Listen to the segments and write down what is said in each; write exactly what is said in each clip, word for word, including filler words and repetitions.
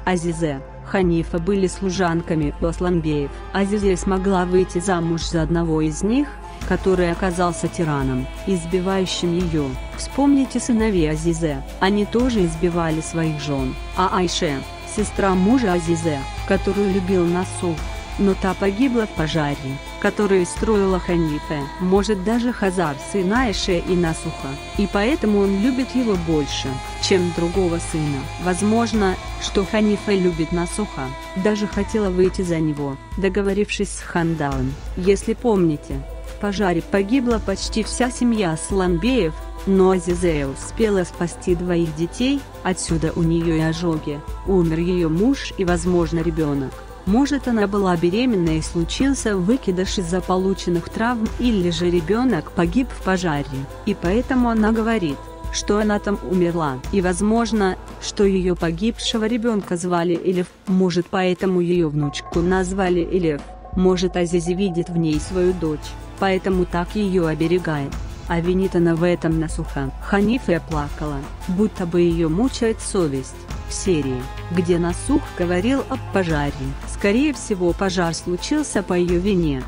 Азизе, Ханифа были служанками у Асланбеев. Азизе смогла выйти замуж за одного из них, который оказался тираном, избивающим ее. Вспомните сыновей Азизе, они тоже избивали своих жен. А Айше, сестра мужа Азизе, которую любил Насух, но та погибла в пожаре, который строила Ханифа. Может, даже Хазар сын Айше и Насуха, и поэтому он любит его больше, чем другого сына. Возможно, что Ханифа любит Насуха, даже хотела выйти за него, договорившись с Хандалом. Если помните, в пожаре погибла почти вся семья Асланбеев, но Азизе успела спасти двоих детей, отсюда у нее и ожоги, умер ее муж и, возможно, ребенок. Может, она была беременна и случился выкидыш из-за полученных травм, или же ребенок погиб в пожаре, и поэтому она говорит, что она там умерла. И возможно, что ее погибшего ребенка звали Элиф, может, поэтому ее внучку назвали Элиф. Может, Азизе видит в ней свою дочь, поэтому так ее оберегает. А винит она в этом Насуха. Ханифа плакала, будто бы ее мучает совесть. В серии, где Насух говорил об пожаре, скорее всего, пожар случился по ее вине.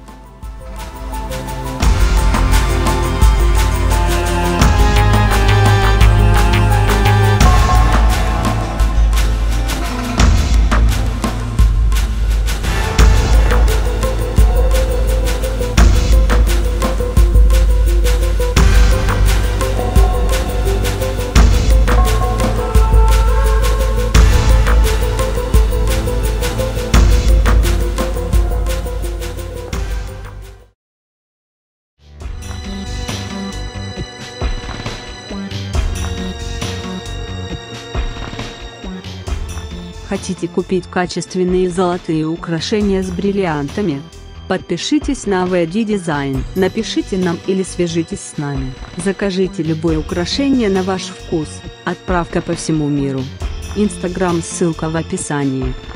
Хотите купить качественные золотые украшения с бриллиантами? Подпишитесь на ви ди Design, напишите нам или свяжитесь с нами. Закажите любое украшение на ваш вкус, отправка по всему миру. Инстаграм, ссылка в описании.